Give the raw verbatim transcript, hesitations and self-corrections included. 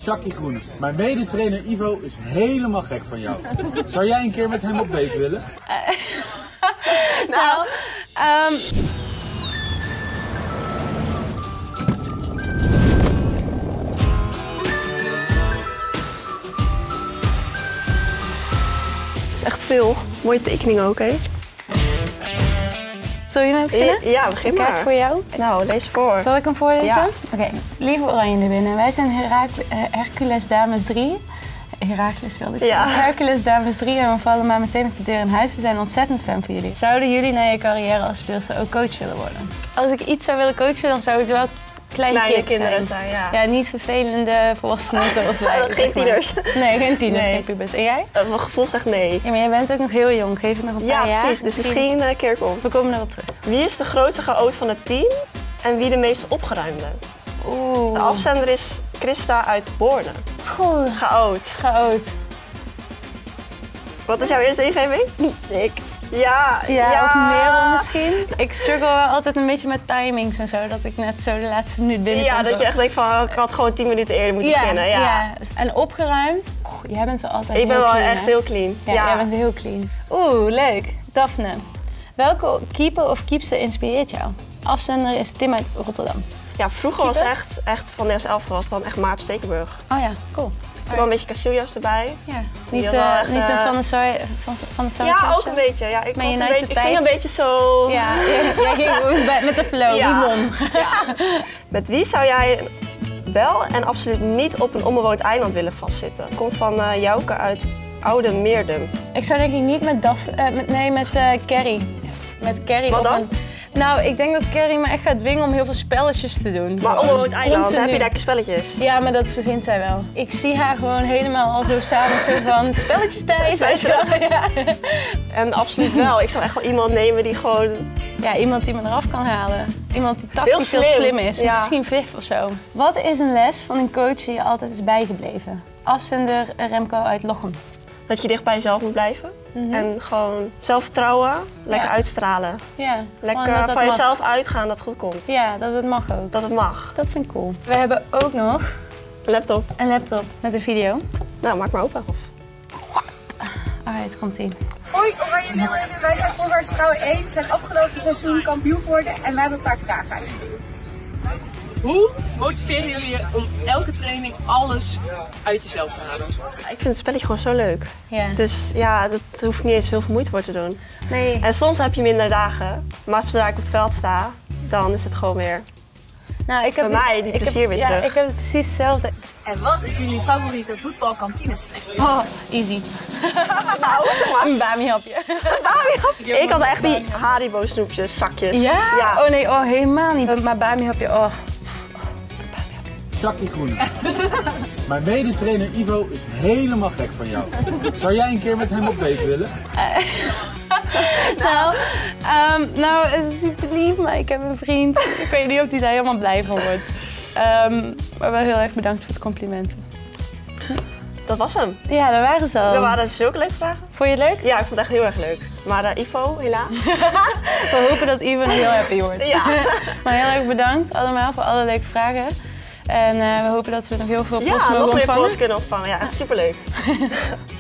Jackie Groene, mijn medetrainer Ivo is helemaal gek van jou. Zou jij een keer met hem op date willen? Uh, nou, um... Het is echt veel. Mooie tekening ook, hè? Zullen we nou beginnen? Ja, begin een maar. kaart voor jou. Nou, lees voor. Zal ik hem voorlezen? Ja. Oké. Okay. Lieve Oranje Binnen, wij zijn Herakles, Hercules Dames drie. Herakles wilde ik zeggen. Ja. Hercules Dames drie en we vallen maar meteen met de deur in huis. We zijn ontzettend fan van jullie. Zouden jullie na je carrière als speelster ook coach willen worden? Als ik iets zou willen coachen, dan zou het wel kleine, kleine kids kinderen zijn. zijn. Ja. Ja, niet vervelende volwassenen zoals wij. Geen zeg maar. Tieners. Nee, geen tieners, nee. geen pubers. En jij? Uh, mijn gevoel zegt nee. Ja, maar jij bent ook nog heel jong. Geef het nog een ja, paar jaar. Ja, precies. Dus misschien uh, keer ik om. We komen erop terug. Wie is de grootste chaot van het team en wie de meest opgeruimde? Oeh. De afzender is Christa uit Borne. Goed. Chaot. Chaot. Wat is jouw eerste ingeving? Ik. Ja, ja, ja. Of Merel misschien. Ik struggle wel altijd een beetje met timings en zo, dat ik net zo de laatste minuut binnenkom. Ja, dat zo. Je echt denkt van, ik had gewoon tien minuten eerder moeten ja, beginnen. Ja. ja, en opgeruimd. Oh, jij bent wel altijd ik heel ben clean. wel Ik ben echt heel clean. Ja, ja, jij bent heel clean. Oeh, leuk. Daphne, welke keeper of keepster inspireert jou? Afzender is Tim uit Rotterdam. Ja, vroeger keeper? was echt, echt van de eerste elfte was dan echt Maarten Stekelenburg. Oh ja, cool. Toen wel een beetje Casillas erbij. Ja, niet, uh, echt, niet uh, van de Soy, van, van de Ja, ook een beetje. Ja, ik, was een beetje, ik ging een beetje zo... Ja, jij ging met de flow, ja. die won. Ja. Met wie zou jij wel en absoluut niet op een onbewoond eiland willen vastzitten? Komt van uh, Jouke uit Oude Meerdum. Ik zou denk ik niet met Daf, uh, met, nee, met uh, Carrie. Met Carrie Wat op dan? Een... Nou, ik denk dat Carrie me echt gaat dwingen om heel veel spelletjes te doen. Maar onbewoond eiland, dan heb je daar spelletjes? Ja, maar dat verzint zij wel. Ik zie haar gewoon helemaal al zo samen zo van spelletjes tijd. Weet je wel? Ja. En absoluut wel. Ik zou echt wel iemand nemen die gewoon... Ja, iemand die me eraf kan halen. Iemand die tactisch heel slim, heel slim is. Ja. Misschien Viv of zo. Wat is een les van een coach die je altijd is bijgebleven? Afzender Remco uit Lochem. Dat je dicht bij jezelf moet blijven. Mm-hmm. En gewoon zelfvertrouwen, lekker ja. uitstralen. Ja, lekker dat dat van mag. jezelf uitgaan dat het goed komt. Ja, dat het mag ook. Dat het mag. Dat vind ik cool. We hebben ook nog... Een laptop. Een laptop met een video. Nou, maak maar open. Alright, komt ie. Hoi, Oranje Leeuwarden. Wij zijn Voorwaarts Vrouwen één. We zijn afgelopen seizoen kampioen geworden en wij hebben een paar vragen aan jullie. Hoe motiveren jullie je om elke training alles uit jezelf te halen? Ik vind het spelletje gewoon zo leuk. Ja. Dus ja, dat hoef ik niet eens heel veel moeite voor te doen. Nee. En soms heb je minder dagen, maar zodra ik op het veld sta, dan is het gewoon weer nou, ik heb bij mij die ik plezier heb, weer ja, terug. ik heb het precies hetzelfde. En wat is jullie favoriete voetbalkantinesnack? Oh, easy. Nou, zeg maar. Een Bami-hapje. Bami-hapje? Ik had echt die Haribo snoepjes, zakjes. Ja? ja? Oh nee, oh, helemaal niet. Maar Bami-hapje, oh. Jackie Groene, mijn medetrainer Ivo is helemaal gek van jou. Zou jij een keer met hem op date willen? Uh, nou, um, nou, het is super lief, maar ik heb een vriend. Ik weet niet of hij daar helemaal blij van wordt. Um, maar wel heel erg bedankt voor het compliment. Dat was hem. Ja, dat waren ze al. Dat waren zulke leuke vragen. Vond je het leuk? Ja, ik vond het echt heel erg leuk. Maar uh, Ivo, helaas. We hopen dat Ivo nog heel happy wordt. Ja. Maar heel erg bedankt allemaal voor alle leuke vragen. En uh, we hopen dat we nog heel veel post ja, mogen nog ontvangen. Ja, nog meer post kunnen ontvangen. Ja, het is superleuk.